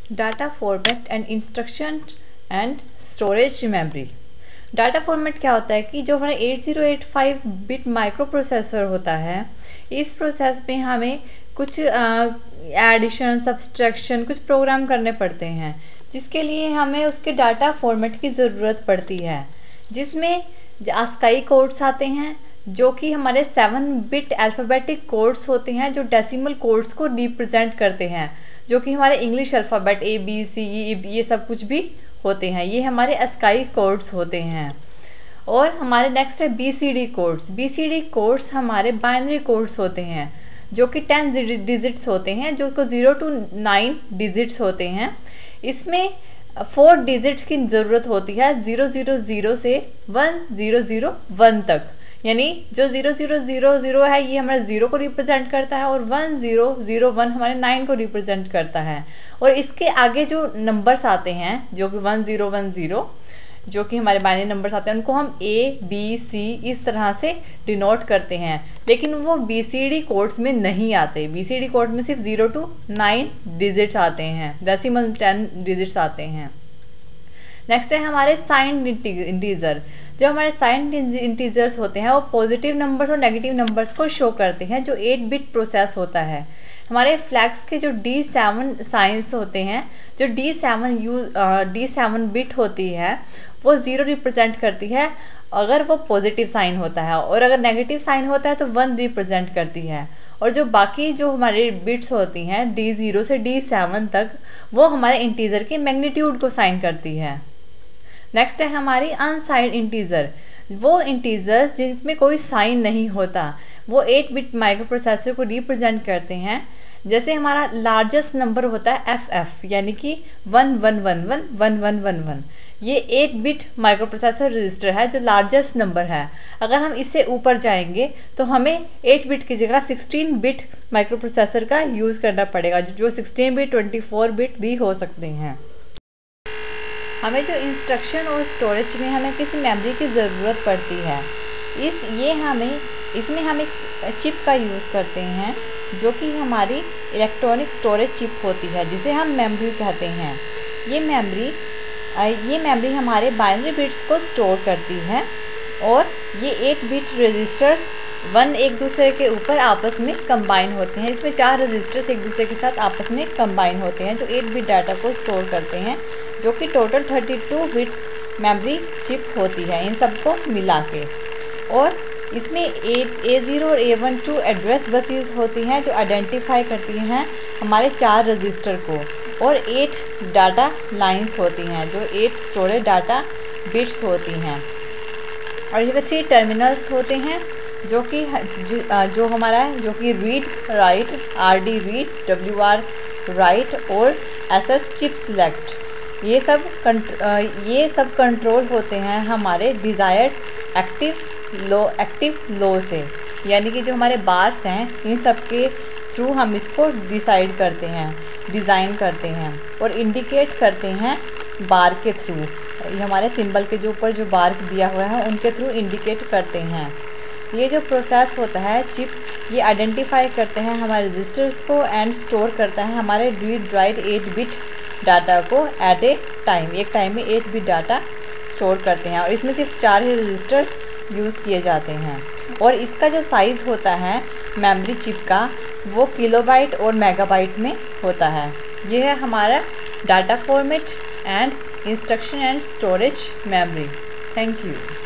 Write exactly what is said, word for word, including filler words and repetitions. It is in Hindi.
Data format and instruction and storage memory. Data format क्या होता है कि जो हमारा eight zero eight five bit microprocessor होता है, इस प्रोसेस में हमें कुछ एडिशन सब्सट्रैक्शन कुछ प्रोग्राम करने पड़ते हैं, जिसके लिए हमें उसके डाटा फॉर्मेट की ज़रूरत पड़ती है, जिसमें आस्काई कोड्स आते हैं जो कि हमारे सेवन बिट अल्फ़ाबेटिक कोड्स होते हैं जो डेसिमल कोड्स को रिप्रेजेंट करते हैं, जो कि हमारे English alphabet A B C ये सब कुछ भी होते हैं, ये हमारे आस्काई कोड्स होते हैं। और हमारे नेक्स्ट है B C D codes. B C D codes हमारे बाइनरी कोड्स होते हैं जो कि टेन डिजिट्स होते हैं, जो को ज़ीरो टू नाइन डिजिट्स होते हैं। इसमें फोर डिजिट्स की ज़रूरत होती है, ज़ीरो ज़ीरो ज़ीरो से वन ज़ीरो ज़ीरो वन तक, यानी जो ज़ीरो ज़ीरो ज़ीरो ज़ीरो है ये हमारे ज़ीरो को रिप्रेजेंट करता है और वन ज़ीरो ज़ीरो वन हमारे नाइन को रिप्रेजेंट करता है। और इसके आगे जो नंबर्स आते हैं जो कि वन ज़ीरो वन ज़ीरो जो कि हमारे बाइनरी नंबर्स आते हैं, उनको हम ए बी सी इस तरह से डिनोट करते हैं, लेकिन वो बी सी डी कोड्स में नहीं आते। बी सी डी कोड में सिर्फ ज़ीरो टू नाइन डिजिट्स आते हैं, डेसिमल टेन डिजिट्स आते हैं। नेक्स्ट है हमारे साइंड इंटीजर। जो हमारे साइंड इंटीजर्स होते हैं वो पॉजिटिव नंबर्स और नेगेटिव नंबर्स को शो करते हैं, जो एट बिट प्रोसेस होता है। हमारे फ्लैग्स के जो डी सेवन साइंस होते हैं, जो D seven use D seven bit होती है वो ज़ीरो रिप्रेजेंट करती है अगर वो पॉजिटिव साइन होता है, और अगर नेगेटिव साइन होता है तो वन रिप्रेजेंट करती है। और जो बाकी जो हमारे बिट्स होती हैं डी ज़ीरो से डी सेवन तक, वो हमारे इंटीजर के मैग्नीट्यूड को साइन करती है। नेक्स्ट है हमारी अनसाइंड इंटीजर। वो इंटीजर जिनमें कोई साइन नहीं होता, वो एट बिट माइक्रो प्रोसेसर को रिप्रेजेंट करते हैं। जैसे हमारा लार्जेस्ट नंबर होता है एफ एफ, यानी कि one one one one one one one one, ये eight bit microprocessor register है जो लार्जेस्ट नंबर है। अगर हम इससे ऊपर जाएंगे तो हमें एट बिट की जगह सिक्सटीन बिट माइक्रो प्रोसेसर का यूज़ करना पड़ेगा, जो sixteen bit twenty four bit भी हो सकते हैं। हमें जो इंस्ट्रक्शन और स्टोरेज में हमें किसी मेमोरी की ज़रूरत पड़ती है, इस ये हमें इसमें हम एक चिप का यूज़ करते हैं जो कि हमारी इलेक्ट्रॉनिक स्टोरेज चिप होती है, जिसे हम मेमोरी कहते हैं। ये मेमोरी ये मेमोरी हमारे बाइनरी बिट्स को स्टोर करती है, और ये एट बिट रजिस्टर्स वन एक दूसरे के ऊपर आपस में कंबाइन होते हैं। इसमें चार रजिस्टर्स एक दूसरे के साथ आपस में कंबाइन होते हैं जो एट बिट डाटा को स्टोर करते हैं, जो कि total thirty two bits memory chip होती है इन सबको मिला के। और इसमें ए ज़ीरो और A one two address buses होती हैं जो आइडेंटिफाई करती हैं हमारे चार रजिस्टर को, और एट डाटा लाइंस होती हैं जो एट स्टोरेज डाटा बिट्स होती हैं। और ये थ्री टर्मिनल्स होते हैं जो कि जो हमारा जो कि read write, R D read, W R write और एस एस चिप सिलेक्ट, ये सब ये सब कंट्रोल होते हैं हमारे desired active low active low से, यानी कि जो हमारे बार्स हैं इन सब के थ्रू हम इसको डिसाइड करते हैं, डिज़ाइन करते हैं और इंडिकेट करते हैं बार के थ्रू। ये हमारे सिंबल के जो ऊपर जो बार दिया हुआ है उनके थ्रू इंडिकेट करते हैं। ये जो प्रोसेस होता है चिप, ये आइडेंटिफाई करते हैं हमारे रजिस्टर्स को एंड स्टोर करता है हमारे read write eight bit data को एट ए टाइम। एक टाइम में एट बिट डाटा स्टोर करते हैं, और इसमें सिर्फ चार ही रजिस्टर्स यूज़ किए जाते हैं। और इसका जो साइज़ होता है मेमोरी चिप का, वो किलोबाइट और मेगाबाइट में होता है। ये है हमारा data format and instruction and storage memory. Thank you.